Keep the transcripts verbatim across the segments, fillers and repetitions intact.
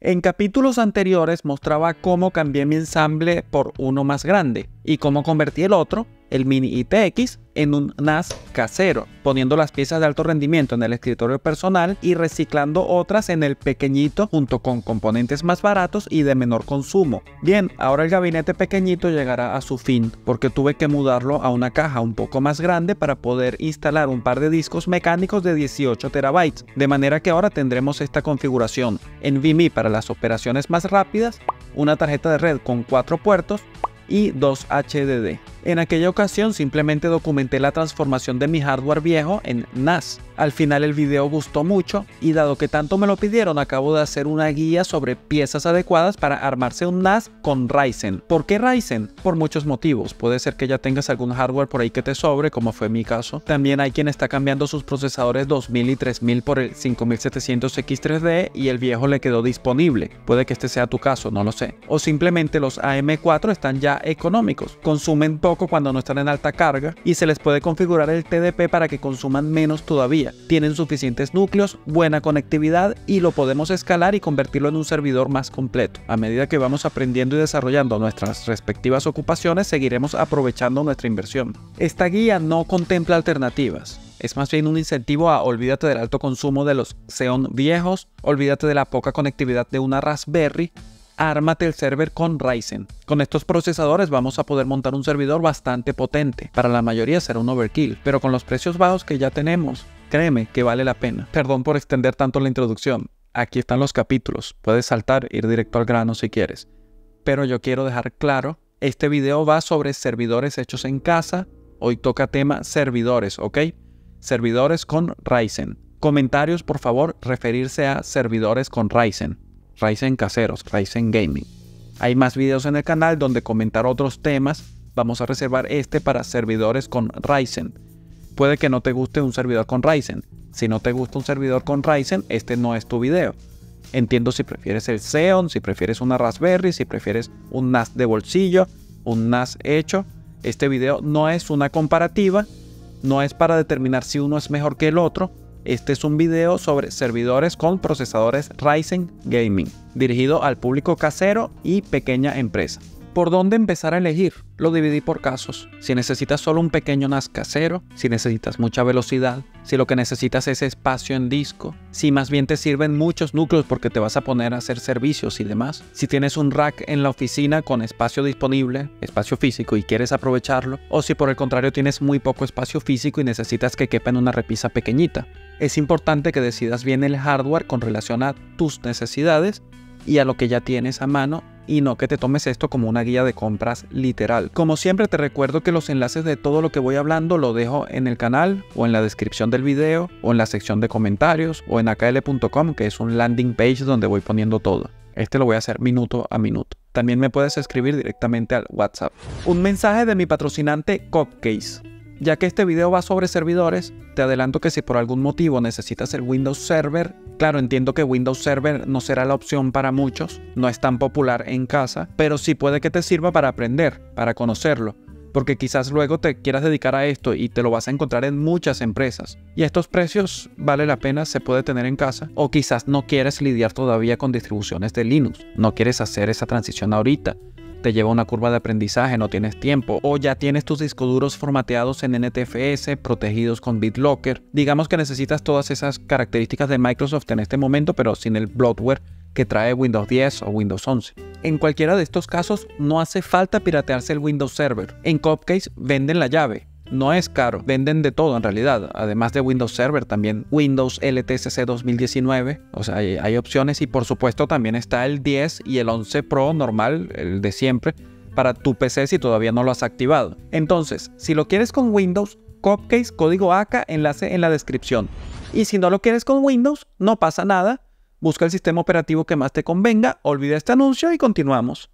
En capítulos anteriores mostraba cómo cambié mi ensamble por uno más grande y cómo convertí el otro, el Mini I T X, en un N A S casero, poniendo las piezas de alto rendimiento en el escritorio personal y reciclando otras en el pequeñito junto con componentes más baratos y de menor consumo. Bien, ahora el gabinete pequeñito llegará a su fin porque tuve que mudarlo a una caja un poco más grande para poder instalar un par de discos mecánicos de dieciocho terabytes, de manera que ahora tendremos esta configuración: NVMe para las operaciones más rápidas, una tarjeta de red con cuatro puertos y dos H D D. En aquella ocasión simplemente documenté la transformación de mi hardware viejo en N A S. Al final el video gustó mucho y dado que tanto me lo pidieron, acabo de hacer una guía sobre piezas adecuadas para armarse un N A S con Ryzen. ¿Por qué Ryzen? Por muchos motivos. Puede ser que ya tengas algún hardware por ahí que te sobre, como fue mi caso. También hay quien está cambiando sus procesadores dos mil y tres mil por el cinco mil setecientos X tres D y el viejo le quedó disponible. Puede que este sea tu caso, no lo sé. O simplemente los A M cuatro están ya económicos, consumen poco cuando no están en alta carga y se les puede configurar el T D P para que consuman menos todavía. Tienen suficientes núcleos, buena conectividad y lo podemos escalar y convertirlo en un servidor más completo. A medida que vamos aprendiendo y desarrollando nuestras respectivas ocupaciones, seguiremos aprovechando nuestra inversión. Esta guía no contempla alternativas. Es más bien un incentivo a olvídate del alto consumo de los Xeon viejos, olvídate de la poca conectividad de una Raspberry. Ármate el server con Ryzen. Con estos procesadores vamos a poder montar un servidor bastante potente. Para la mayoría será un overkill, pero con los precios bajos que ya tenemos, créeme que vale la pena. Perdón por extender tanto la introducción. Aquí están los capítulos. Puedes saltar, ir directo al grano si quieres. Pero yo quiero dejar claro, este video va sobre servidores hechos en casa. Hoy toca tema servidores, ¿ok? Servidores con Ryzen. Comentarios, por favor, referirse a servidores con Ryzen. Ryzen caseros, Ryzen Gaming. Hay más videos en el canal donde comentar otros temas. Vamos a reservar este para servidores con Ryzen. Puede que no te guste un servidor con Ryzen. Si no te gusta un servidor con Ryzen, este no es tu video. Entiendo si prefieres el Xeon, si prefieres una Raspberry, si prefieres un N A S de bolsillo, un N A S hecho. Este video no es una comparativa, no es para determinar si uno es mejor que el otro. Este es un video sobre servidores con procesadores Ryzen Gaming, dirigido al público casero y pequeña empresa. ¿Por dónde empezar a elegir? Lo dividí por casos. Si necesitas solo un pequeño N A S casero, si necesitas mucha velocidad, si lo que necesitas es espacio en disco, si más bien te sirven muchos núcleos porque te vas a poner a hacer servicios y demás, si tienes un rack en la oficina con espacio disponible, espacio físico y quieres aprovecharlo, o si por el contrario tienes muy poco espacio físico y necesitas que quepa en una repisa pequeñita. Es importante que decidas bien el hardware con relación a tus necesidades y a lo que ya tienes a mano, y no que te tomes esto como una guía de compras literal. Como siempre te recuerdo que los enlaces de todo lo que voy hablando lo dejo en el canal o en la descripción del video o en la sección de comentarios o en a k l punto com, que es un landing page donde voy poniendo todo. Este lo voy a hacer minuto a minuto. También me puedes escribir directamente al WhatsApp. Un mensaje de mi patrocinante Cupcase. Ya que este video va sobre servidores, te adelanto que si por algún motivo necesitas el Windows Server, claro, entiendo que Windows Server no será la opción para muchos, no es tan popular en casa, pero sí puede que te sirva para aprender, para conocerlo, porque quizás luego te quieras dedicar a esto y te lo vas a encontrar en muchas empresas. Y a estos precios vale la pena, se puede tener en casa, o quizás no quieres lidiar todavía con distribuciones de Linux, no quieres hacer esa transición ahorita. Te lleva una curva de aprendizaje, no tienes tiempo, o ya tienes tus discos duros formateados en N T F S, protegidos con BitLocker. Digamos que necesitas todas esas características de Microsoft en este momento, pero sin el bloatware que trae Windows diez o Windows once. En cualquiera de estos casos, no hace falta piratearse el Windows Server. En Cupcase venden la llave. No es caro, venden de todo en realidad, además de Windows Server, también Windows L T S C dos mil diecinueve, o sea, hay, hay opciones y por supuesto también está el diez y el once Pro normal, el de siempre, para tu P C si todavía no lo has activado. Entonces, si lo quieres con Windows, Cupcase, código A K A, enlace en la descripción. Y si no lo quieres con Windows, no pasa nada, busca el sistema operativo que más te convenga, olvida este anuncio y continuamos.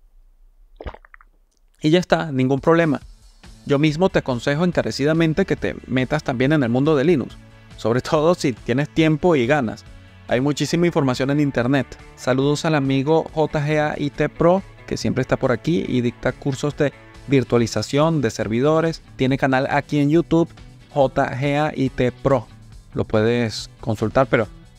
Y ya está, ningún problema. Yo mismo te aconsejo encarecidamente que te metas también en el mundo de Linux, sobre todo si tienes tiempo y ganas. Hay muchísima información en internet. Saludos al amigo J G A I T Pro, que siempre está por aquí y dicta cursos de virtualización de servidores. Tiene canal aquí en YouTube, J G A I T Pro. Lo puedes consultar, pero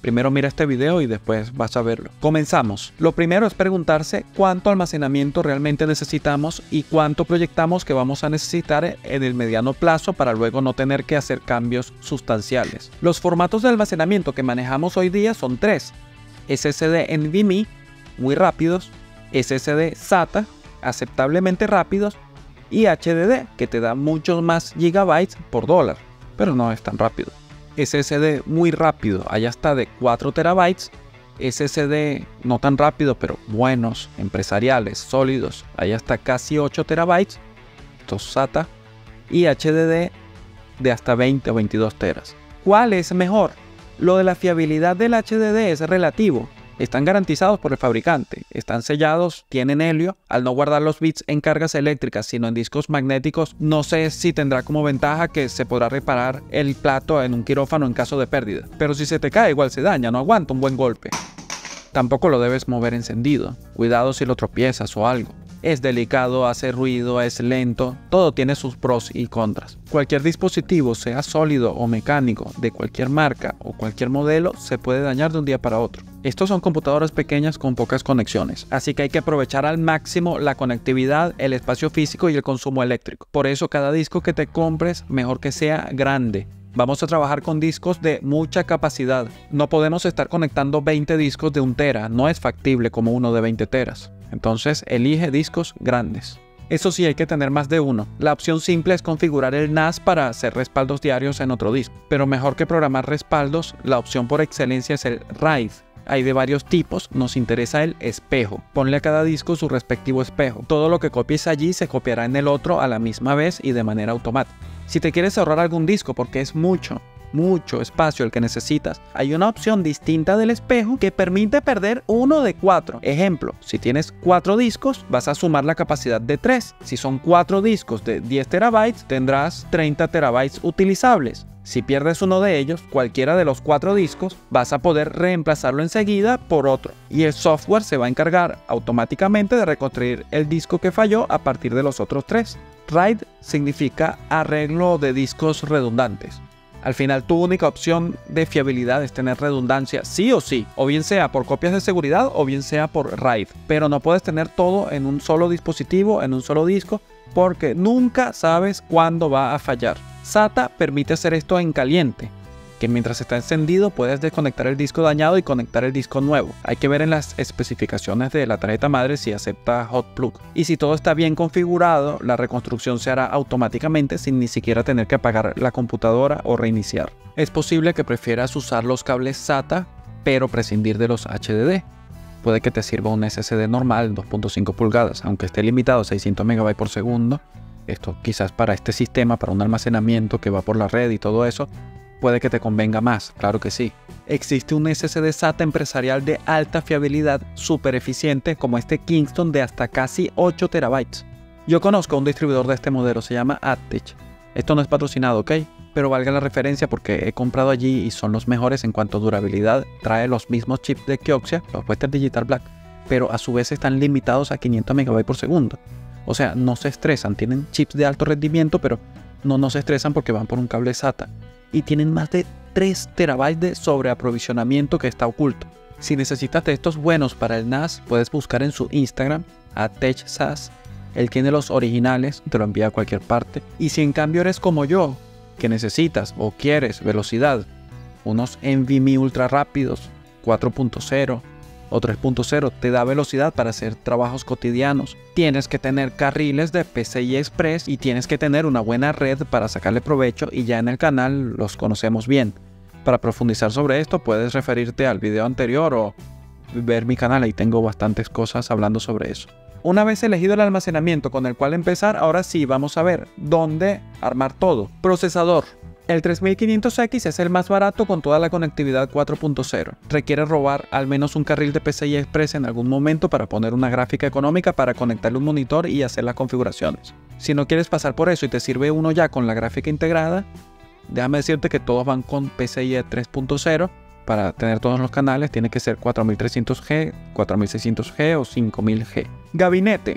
Primero mira este video y después vas a verlo. Comenzamos. Lo primero es preguntarse cuánto almacenamiento realmente necesitamos y cuánto proyectamos que vamos a necesitar en el mediano plazo para luego no tener que hacer cambios sustanciales. Los formatos de almacenamiento que manejamos hoy día son tres: S S D NVMe, muy rápidos; S S D SATA, aceptablemente rápidos; y H D D, que te da muchos más gigabytes por dólar, pero no es tan rápido. S S D muy rápido, hay hasta de cuatro terabytes. S S D no tan rápido, pero buenos, empresariales, sólidos, hay hasta casi ocho terabytes. Estos SATA. Y H D D de hasta veinte o veintidós teras. ¿Cuál es mejor? Lo de la fiabilidad del H D D es relativo. Están garantizados por el fabricante, están sellados, tienen helio. Al no guardar los bits en cargas eléctricas sino en discos magnéticos, no sé si tendrá como ventaja que se podrá reparar el plato en un quirófano en caso de pérdida. Pero si se te cae igual se daña, no aguanta un buen golpe. Tampoco lo debes mover encendido, cuidado si lo tropiezas o algo. Es delicado, hace ruido, es lento, todo tiene sus pros y contras. Cualquier dispositivo, sea sólido o mecánico, de cualquier marca o cualquier modelo, se puede dañar de un día para otro. Estos son computadoras pequeñas con pocas conexiones, así que hay que aprovechar al máximo la conectividad, el espacio físico y el consumo eléctrico. Por eso cada disco que te compres, mejor que sea grande. Vamos a trabajar con discos de mucha capacidad. No podemos estar conectando veinte discos de un tera, no es factible como uno de veinte teras. Entonces elige discos grandes. Eso sí, hay que tener más de uno. La opción simple es configurar el N A S para hacer respaldos diarios en otro disco. Pero mejor que programar respaldos, la opción por excelencia es el RAID. Hay de varios tipos, nos interesa el espejo. Ponle a cada disco su respectivo espejo. Todo lo que copies allí se copiará en el otro a la misma vez y de manera automática. Si te quieres ahorrar algún disco porque es mucho, mucho espacio el que necesitas, hay una opción distinta del espejo que permite perder uno de cuatro. Ejemplo, si tienes cuatro discos, vas a sumar la capacidad de tres. Si son cuatro discos de diez terabytes, tendrás treinta terabytes utilizables. Si pierdes uno de ellos, cualquiera de los cuatro discos, vas a poder reemplazarlo enseguida por otro. Y el software se va a encargar automáticamente de reconstruir el disco que falló a partir de los otros tres. RAID significa arreglo de discos redundantes. Al final, tu única opción de fiabilidad es tener redundancia sí o sí, o bien sea por copias de seguridad o bien sea por RAID. Pero no puedes tener todo en un solo dispositivo, en un solo disco, porque nunca sabes cuándo va a fallar. SATA permite hacer esto en caliente, que mientras está encendido puedes desconectar el disco dañado y conectar el disco nuevo. Hay que ver en las especificaciones de la tarjeta madre si acepta hot plug. Y si todo está bien configurado, la reconstrucción se hará automáticamente sin ni siquiera tener que apagar la computadora o reiniciar. Es posible que prefieras usar los cables SATA, pero prescindir de los H D D. Puede que te sirva un S S D normal dos punto cinco pulgadas, aunque esté limitado a seiscientos megabytes por segundo. Esto quizás para este sistema, para un almacenamiento que va por la red y todo eso, puede que te convenga más, claro que sí. Existe un S S D SATA empresarial de alta fiabilidad, súper eficiente, como este Kingston de hasta casi ocho terabytes. Yo conozco a un distribuidor de este modelo, se llama Adtech. Esto no es patrocinado, ¿ok? Pero valga la referencia porque he comprado allí y son los mejores en cuanto a durabilidad. Trae los mismos chips de Kioxia, los Western Digital Black, pero a su vez están limitados a quinientos megabytes por segundo. O sea, no se estresan, tienen chips de alto rendimiento, pero no, no se estresan porque van por un cable SATA. Y tienen más de tres terabytes de sobreaprovisionamiento que está oculto. Si necesitas de estos buenos para el N A S, puedes buscar en su Instagram, AdtechSAS. Él tiene los originales, te lo envía a cualquier parte. Y si en cambio eres como yo, que necesitas o quieres velocidad, unos NVMe ultra rápidos, cuatro punto cero o tres punto cero, te da velocidad para hacer trabajos cotidianos. Tienes que tener carriles de P C I Express y tienes que tener una buena red para sacarle provecho, y ya en el canal los conocemos bien. Para profundizar sobre esto puedes referirte al video anterior o ver mi canal, ahí tengo bastantes cosas hablando sobre eso. Una vez elegido el almacenamiento con el cual empezar, ahora sí vamos a ver dónde armar todo. Procesador. El tres mil quinientos X es el más barato con toda la conectividad cuatro punto cero. Requiere robar al menos un carril de P C I Express en algún momento para poner una gráfica económica para conectarle un monitor y hacer las configuraciones. Si no quieres pasar por eso y te sirve uno ya con la gráfica integrada, déjame decirte que todos van con P C I tres punto cero. Para tener todos los canales tiene que ser cuatro mil trescientos G, cuatro mil seiscientos G o cinco mil G. Gabinete.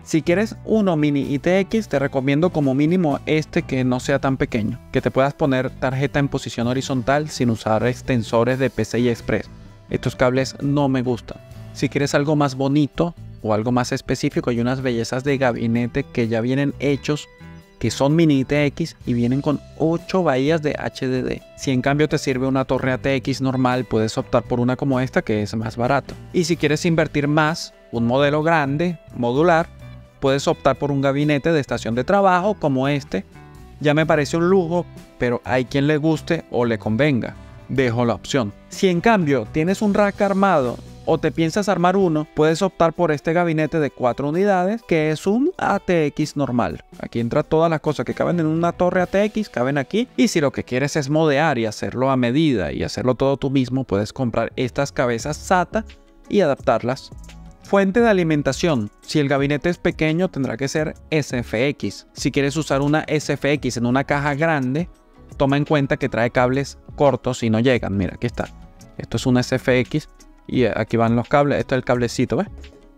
Si quieres uno mini I T X, te recomiendo como mínimo este que no sea tan pequeño, que te puedas poner tarjeta en posición horizontal sin usar extensores de P C I Express. Estos cables no me gustan. Si quieres algo más bonito o algo más específico, hay unas bellezas de gabinete que ya vienen hechos, que son mini I T X y vienen con ocho bahías de H D D. Si en cambio te sirve una torre A T X normal, puedes optar por una como esta que es más barato. Y si quieres invertir más, un modelo grande, modular, puedes optar por un gabinete de estación de trabajo como este. Ya me parece un lujo, pero hay quien le guste o le convenga. Dejo la opción. Si en cambio tienes un rack armado o te piensas armar uno, puedes optar por este gabinete de cuatro unidades, que es un A T X normal. Aquí entra todas las cosas que caben en una torre A T X, caben aquí. Y si lo que quieres es modear y hacerlo a medida y hacerlo todo tú mismo, puedes comprar estas cabezas SATA y adaptarlas. Fuente de alimentación. Si el gabinete es pequeño, tendrá que ser S F X. Si quieres usar una S F X en una caja grande, toma en cuenta que trae cables cortos y no llegan. Mira, aquí está. Esto es una S F X y aquí van los cables. Esto es el cablecito, ¿ves?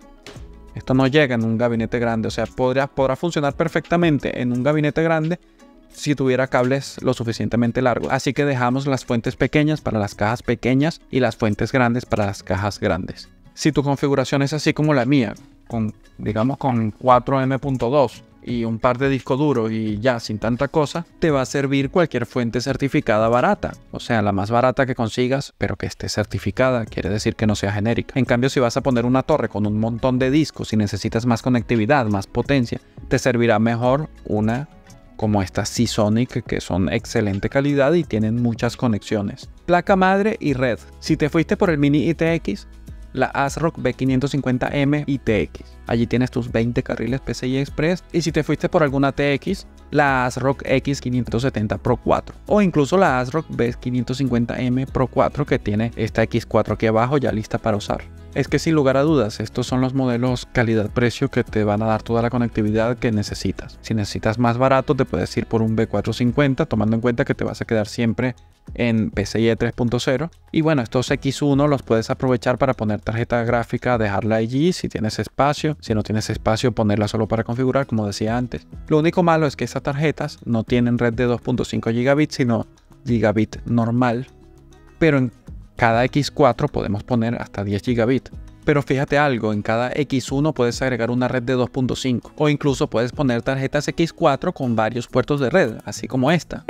Esto no llega en un gabinete grande. O sea, podrá, podrá funcionar perfectamente en un gabinete grande si tuviera cables lo suficientemente largos. Así que dejamos las fuentes pequeñas para las cajas pequeñas y las fuentes grandes para las cajas grandes. Si tu configuración es así como la mía, con, digamos con cuatro eme punto dos y un par de discos duros y ya sin tanta cosa, te va a servir cualquier fuente certificada barata. O sea, la más barata que consigas, pero que esté certificada, quiere decir que no sea genérica. En cambio, si vas a poner una torre con un montón de discos y necesitas más conectividad, más potencia, te servirá mejor una como esta Seasonic, que son excelente calidad y tienen muchas conexiones. Placa madre y red. Si te fuiste por el mini I T X, la ASRock B quinientos cincuenta M I T X. Allí tienes tus veinte carriles P C I Express. Y si te fuiste por alguna A T X, la ASRock X quinientos setenta Pro cuatro. O incluso la ASRock B quinientos cincuenta M Pro cuatro, que tiene esta X cuatro aquí abajo ya lista para usar. Es que sin lugar a dudas, estos son los modelos calidad-precio que te van a dar toda la conectividad que necesitas. Si necesitas más barato, te puedes ir por un B cuatrocientos cincuenta, tomando en cuenta que te vas a quedar siempre en P C I tres punto cero. Y bueno, estos X uno los puedes aprovechar para poner tarjeta gráfica, dejarla allí si tienes espacio. Si no tienes espacio, ponerla solo para configurar, como decía antes. Lo único malo es que estas tarjetas no tienen red de dos punto cinco gigabits, sino gigabit normal. Pero en cada X cuatro podemos poner hasta diez gigabits. Pero fíjate algo, en cada X uno puedes agregar una red de dos punto cinco. O incluso puedes poner tarjetas X cuatro con varios puertos de red, así como esta.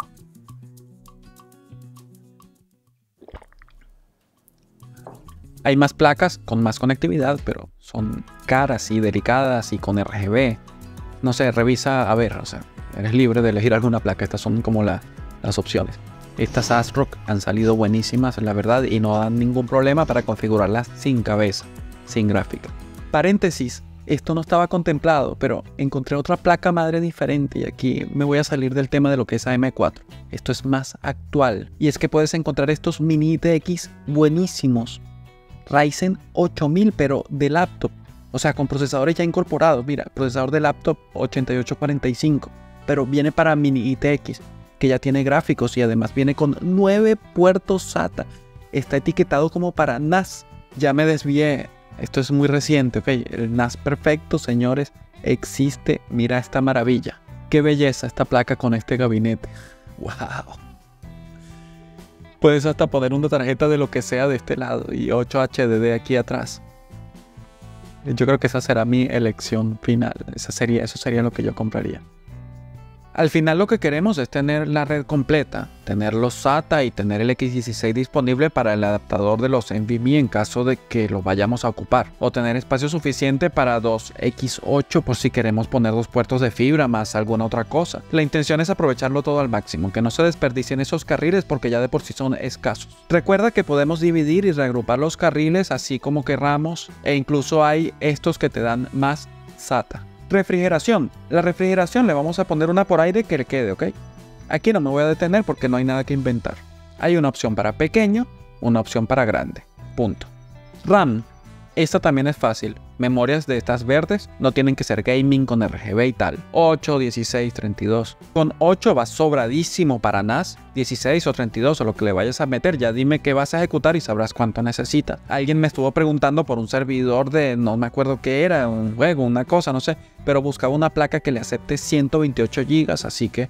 Hay más placas con más conectividad, pero son caras y delicadas y con R G B. No sé, revisa, a ver, o sea, eres libre de elegir alguna placa. Estas son como la, las opciones. Estas ASRock han salido buenísimas, la verdad, y no dan ningún problema para configurarlas sin cabeza, sin gráfica. Paréntesis, esto no estaba contemplado, pero encontré otra placa madre diferente y aquí me voy a salir del tema de lo que es A M cuatro. Esto es más actual, y es que puedes encontrar estos mini I T X buenísimos. Ryzen ocho mil, pero de laptop, o sea, con procesadores ya incorporados. Mira, procesador de laptop ochenta y ocho cuarenta y cinco, pero viene para mini I T X, que ya tiene gráficos y además viene con nueve puertos SATA. Está etiquetado como para N A S. Ya me desvié, esto es muy reciente, ok. El N A S perfecto, señores, existe. Mira esta maravilla. Qué belleza esta placa con este gabinete. Wow. Puedes hasta poner una tarjeta de lo que sea de este lado y ocho H D D aquí atrás. Yo creo que esa será mi elección final. Esa sería, eso sería lo que yo compraría. Al final lo que queremos es tener la red completa, tener los SATA y tener el X dieciséis disponible para el adaptador de los NVMe en caso de que lo vayamos a ocupar, o tener espacio suficiente para dos X ocho por si queremos poner dos puertos de fibra más alguna otra cosa. La intención es aprovecharlo todo al máximo, que no se desperdicien esos carriles porque ya de por sí son escasos. Recuerda que podemos dividir y reagrupar los carriles así como querramos, e incluso hay estos que te dan más SATA. Refrigeración. La refrigeración le vamos a poner una por aire que le quede, ¿ok? Aquí no me voy a detener porque no hay nada que inventar. Hay una opción para pequeño, una opción para grande. Punto. RAM. Esta también es fácil. Memorias de estas verdes no tienen que ser gaming con R G B y tal. ocho, dieciséis, treinta y dos. Con ocho vas sobradísimo para N A S. dieciséis o treinta y dos o lo que le vayas a meter. Ya dime qué vas a ejecutar y sabrás cuánto necesitas. Alguien me estuvo preguntando por un servidor de, no me acuerdo qué era, un juego, una cosa, no sé. Pero buscaba una placa que le acepte ciento veintiocho gigas, así que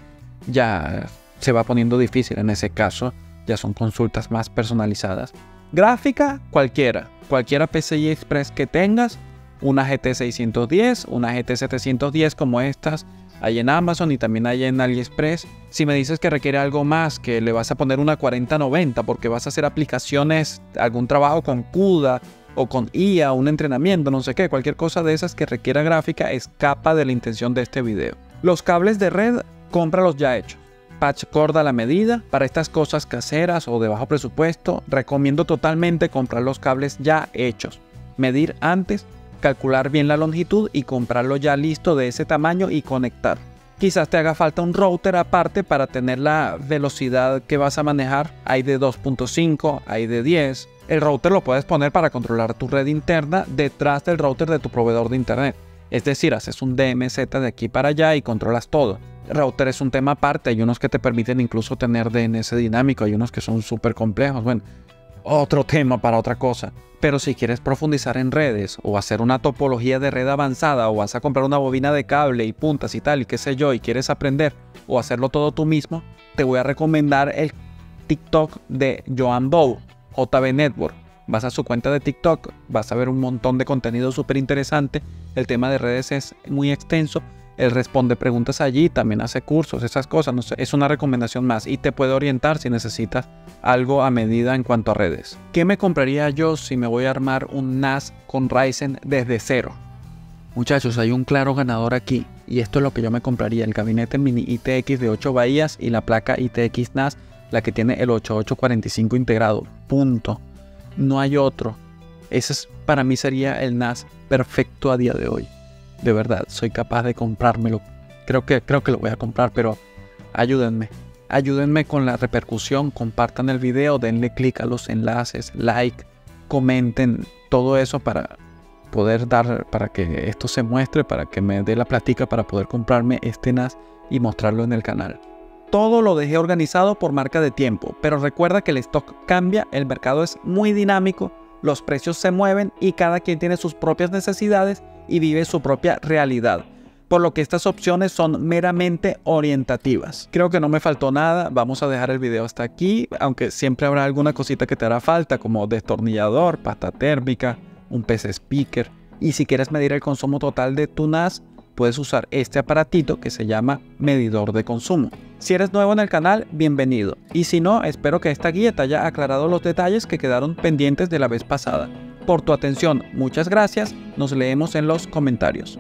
ya se va poniendo difícil en ese caso. Ya son consultas más personalizadas. Gráfica, cualquiera. Cualquiera P C I Express que tengas. Una G T seiscientos diez, una G T setecientos diez como estas. Hay en Amazon y también hay en AliExpress. Si me dices que requiere algo más, que le vas a poner una cuarenta noventa porque vas a hacer aplicaciones, algún trabajo con CUDA o con I A, un entrenamiento, no sé qué, cualquier cosa de esas que requiera gráfica, escapa de la intención de este video. Los cables de red, cómpralos ya hechos. Patch cord a la medida. Para estas cosas caseras o de bajo presupuesto, recomiendo totalmente comprar los cables ya hechos. Medir antes, calcular bien la longitud y comprarlo ya listo de ese tamaño y conectar. Quizás te haga falta un router aparte para tener la velocidad que vas a manejar. Hay de dos punto cinco, hay de diez. El router lo puedes poner para controlar tu red interna detrás del router de tu proveedor de internet. Es decir, haces un D M Z de aquí para allá y controlas todo. El router es un tema aparte, hay unos que te permiten incluso tener D N S dinámico, hay unos que son súper complejos, bueno, otro tema para otra cosa. Pero si quieres profundizar en redes o hacer una topología de red avanzada o vas a comprar una bobina de cable y puntas y tal y qué sé yo y quieres aprender o hacerlo todo tú mismo, te voy a recomendar el TikTok de Joan Bou, J B Network. Vas a su cuenta de TikTok, vas a ver un montón de contenido súper interesante. El tema de redes es muy extenso. Él responde preguntas allí, también hace cursos, esas cosas. No sé, es una recomendación más y te puede orientar si necesitas algo a medida en cuanto a redes. ¿Qué me compraría yo si me voy a armar un N A S con Ryzen desde cero? Muchachos, hay un claro ganador aquí y esto es lo que yo me compraría: el gabinete mini I T X de ocho bahías y la placa I T X N A S, la que tiene el ochenta y ocho cuarenta y cinco integrado. Punto. No hay otro. Ese es, para mí sería el N A S perfecto a día de hoy. De verdad, soy capaz de comprármelo. Creo que, creo que lo voy a comprar, pero ayúdenme. Ayúdenme con la repercusión. Compartan el video, denle clic a los enlaces, like, comenten, todo eso para poder dar, para que esto se muestre, para que me dé la plática para poder comprarme este N A S y mostrarlo en el canal. Todo lo dejé organizado por marca de tiempo, pero recuerda que el stock cambia, el mercado es muy dinámico, los precios se mueven y cada quien tiene sus propias necesidades y vive su propia realidad, por lo que estas opciones son meramente orientativas. Creo que no me faltó nada, vamos a dejar el video hasta aquí, aunque siempre habrá alguna cosita que te hará falta, como destornillador, pasta térmica, un P C speaker, y si quieres medir el consumo total de tu N A S, puedes usar este aparatito que se llama medidor de consumo. Si eres nuevo en el canal, bienvenido, y si no, espero que esta guía te haya aclarado los detalles que quedaron pendientes de la vez pasada. Por tu atención, muchas gracias, nos leemos en los comentarios.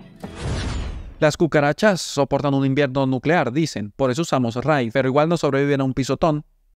Las cucarachas soportan un invierno nuclear, dicen, por eso usamos RAID, pero igual no sobreviven a un pisotón.